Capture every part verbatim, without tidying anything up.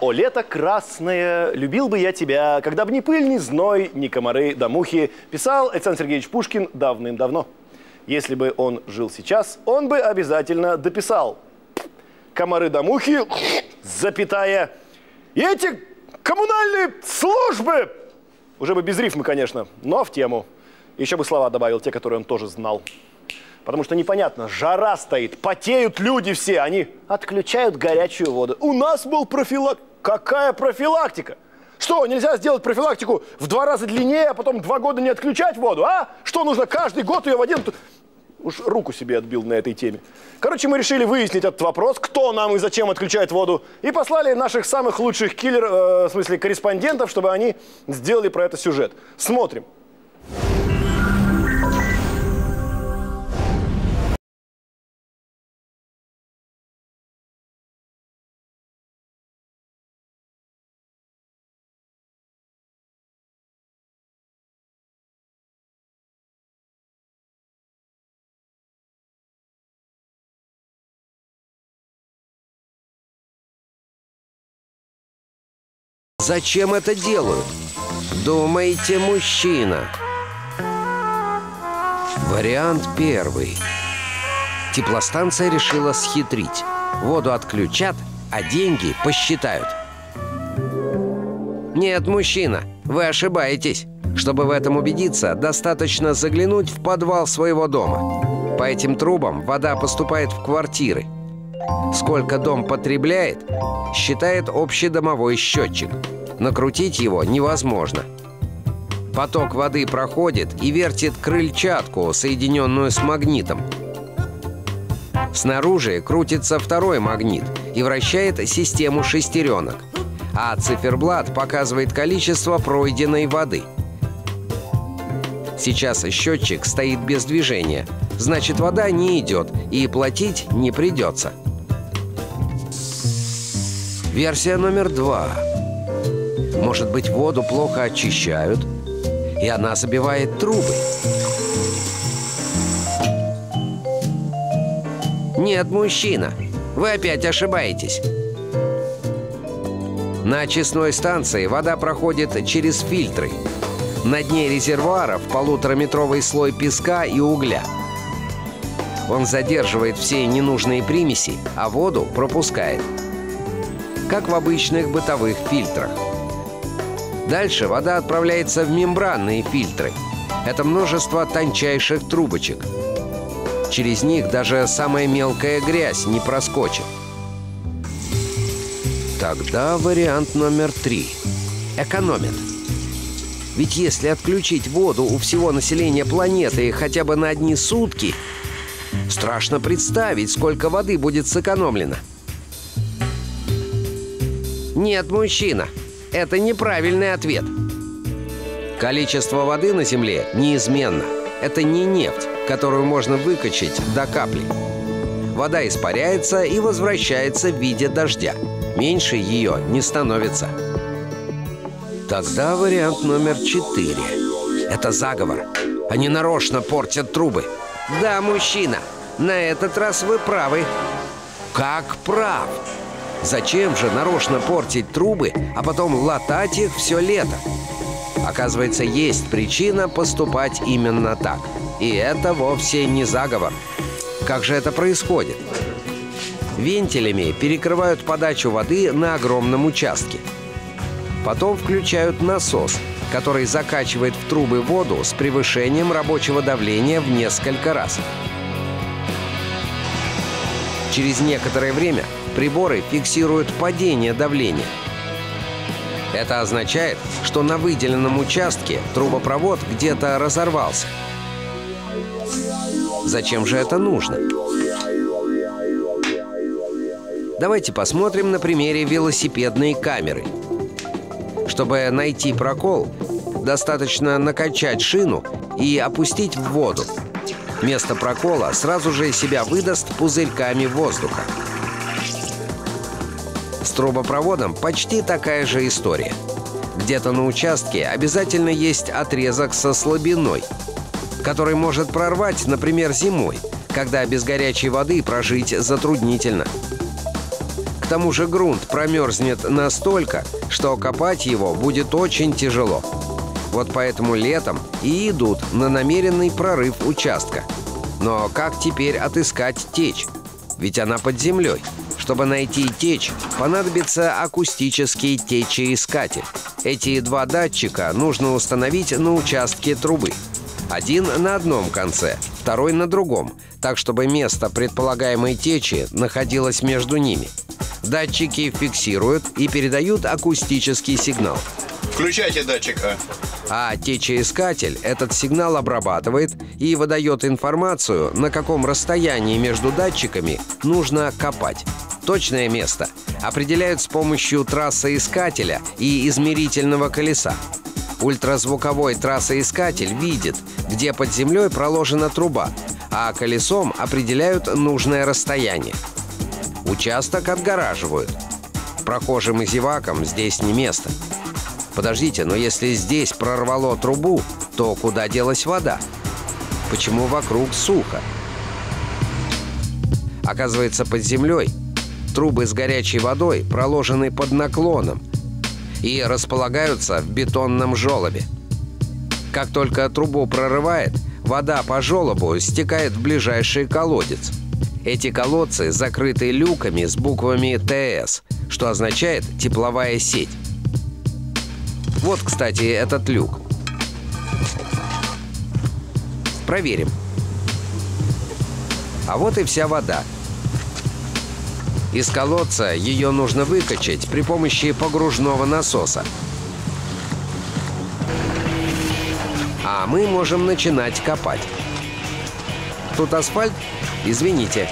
О, лето красное, любил бы я тебя, когда бы ни пыль, ни зной, ни комары да мухи, писал Александр Сергеевич Пушкин давным-давно. Если бы он жил сейчас, он бы обязательно дописал. Комары да мухи, запятая, и эти коммунальные службы. Уже бы без рифмы, конечно, но в тему. Еще бы слова добавил, те, которые он тоже знал. Потому что непонятно, жара стоит, потеют люди все, они отключают горячую воду. У нас был профилактика. Какая профилактика? Что, нельзя сделать профилактику в два раза длиннее, а потом два года не отключать воду, а? Что, нужно каждый год ее в один... Уж руку себе отбил на этой теме. Короче, мы решили выяснить этот вопрос, кто нам и зачем отключает воду, и послали наших самых лучших киллер, э, в смысле корреспондентов, чтобы они сделали про это сюжет. Смотрим. Зачем это делают? Думаете, мужчина? Вариант первый. Теплостанция решила схитрить. Воду отключат, а деньги посчитают. Нет, мужчина, вы ошибаетесь. Чтобы в этом убедиться, достаточно заглянуть в подвал своего дома. По этим трубам вода поступает в квартиры. Сколько дом потребляет, считает общедомовой счетчик. Накрутить его невозможно. Поток воды проходит и вертит крыльчатку, соединенную с магнитом. Снаружи крутится второй магнит и вращает систему шестеренок, а циферблат показывает количество пройденной воды. Сейчас счетчик стоит без движения, значит, вода не идет и платить не придется. Версия номер два. Может быть, воду плохо очищают, и она забивает трубы. Нет, мужчина, вы опять ошибаетесь. На очистной станции вода проходит через фильтры. На дне резервуаров полутораметровый слой песка и угля. Он задерживает все ненужные примеси, а воду пропускает. Как в обычных бытовых фильтрах. Дальше вода отправляется в мембранные фильтры. Это множество тончайших трубочек. Через них даже самая мелкая грязь не проскочит. Тогда вариант номер три. Экономит. Ведь если отключить воду у всего населения планеты хотя бы на одни сутки, страшно представить, сколько воды будет сэкономлено. Нет, мужчина, это неправильный ответ. Количество воды на Земле неизменно. Это не нефть, которую можно выкачать до капли. Вода испаряется и возвращается в виде дождя. Меньше ее не становится. Тогда вариант номер четыре. Это заговор. Они нарочно портят трубы. Да, мужчина, на этот раз вы правы. Как прав? Зачем же нарочно портить трубы, а потом латать их все лето? Оказывается, есть причина поступать именно так. И это вовсе не заговор. Как же это происходит? Вентилями перекрывают подачу воды на огромном участке. Потом включают насос, который закачивает в трубы воду с превышением рабочего давления в несколько раз. Через некоторое время приборы фиксируют падение давления. Это означает, что на выделенном участке трубопровод где-то разорвался. Зачем же это нужно? Давайте посмотрим на примере велосипедной камеры. Чтобы найти прокол, достаточно накачать шину и опустить в воду. Место прокола сразу же себя выдаст пузырьками воздуха. С трубопроводом почти такая же история. Где-то на участке обязательно есть отрезок со слабиной, который может прорвать, например, зимой, когда без горячей воды прожить затруднительно. К тому же грунт промерзнет настолько, что копать его будет очень тяжело. Вот поэтому летом и идут на намеренный прорыв участка. Но как теперь отыскать течь? Ведь она под землей. Чтобы найти течь, понадобится акустический течеискатель. Эти два датчика нужно установить на участке трубы. Один на одном конце, второй на другом, так чтобы место предполагаемой течи находилось между ними. Датчики фиксируют и передают акустический сигнал. Включайте датчик А. А течеискатель этот сигнал обрабатывает и выдает информацию, на каком расстоянии между датчиками нужно копать. Точное место определяют с помощью трассоискателя и измерительного колеса. Ультразвуковой трассоискатель видит, где под землей проложена труба, а колесом определяют нужное расстояние. Участок отгораживают. Прохожим и зевакам здесь не место. Подождите, но если здесь прорвало трубу, то куда делась вода? Почему вокруг сухо? Оказывается, под землей трубы с горячей водой проложены под наклоном и располагаются в бетонном желобе. Как только трубу прорывает, вода по желобу стекает в ближайший колодец. Эти колодцы закрыты люками с буквами Т С, что означает «тепловая сеть». Вот, кстати, этот люк. Проверим. А вот и вся вода. Из колодца ее нужно выкачать при помощи погружного насоса. А мы можем начинать копать. Тут асфальт? Извините.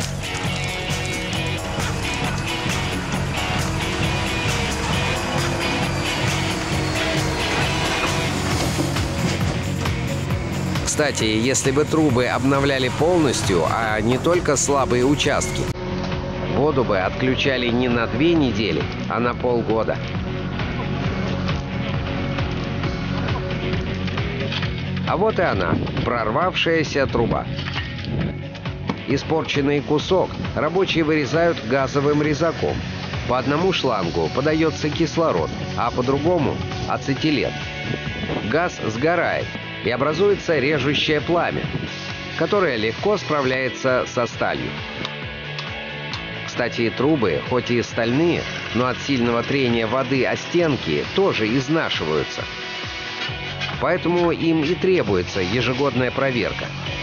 Кстати, если бы трубы обновляли полностью, а не только слабые участки, воду бы отключали не на две недели, а на полгода. А вот и она, прорвавшаяся труба. Испорченный кусок рабочие вырезают газовым резаком. По одному шлангу подается кислород, а по другому – ацетилен. Газ сгорает, и образуется режущее пламя, которое легко справляется со сталью. Кстати, трубы, хоть и стальные, но от сильного трения воды о стенки тоже изнашиваются. Поэтому им и требуется ежегодная проверка.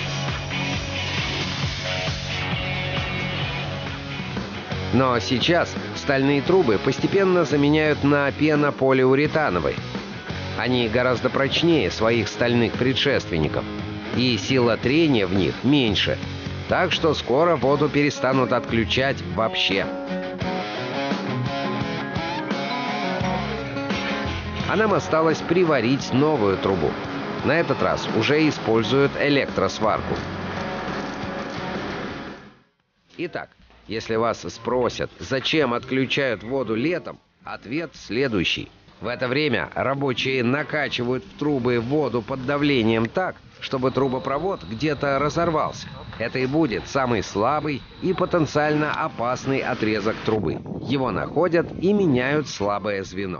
Но сейчас стальные трубы постепенно заменяют на пенополиуретановые. Они гораздо прочнее своих стальных предшественников, и сила трения в них меньше, так что скоро воду перестанут отключать вообще. А нам осталось приварить новую трубу. На этот раз уже используют электросварку. Итак, если вас спросят, зачем отключают воду летом, ответ следующий. В это время рабочие накачивают в трубы воду под давлением так, чтобы трубопровод где-то разорвался. Это и будет самый слабый и потенциально опасный отрезок трубы. Его находят и меняют слабое звено.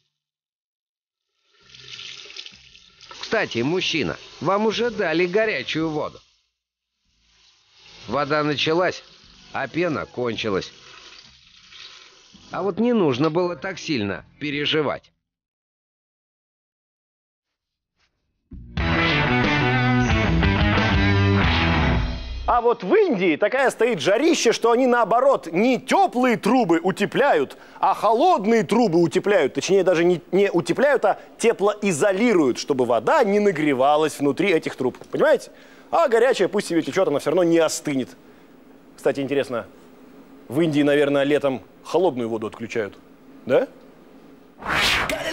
Кстати, мужчина, вам уже дали горячую воду. Вода началась, а пена кончилась. А вот не нужно было так сильно переживать. А вот в Индии такая стоит жарища, что они наоборот не теплые трубы утепляют, а холодные трубы утепляют. Точнее, даже не, не утепляют, а теплоизолируют, чтобы вода не нагревалась внутри этих труб. Понимаете? А горячая пусть себе течет, она все равно не остынет. Кстати, интересно, в Индии, наверное, летом холодную воду отключают, да?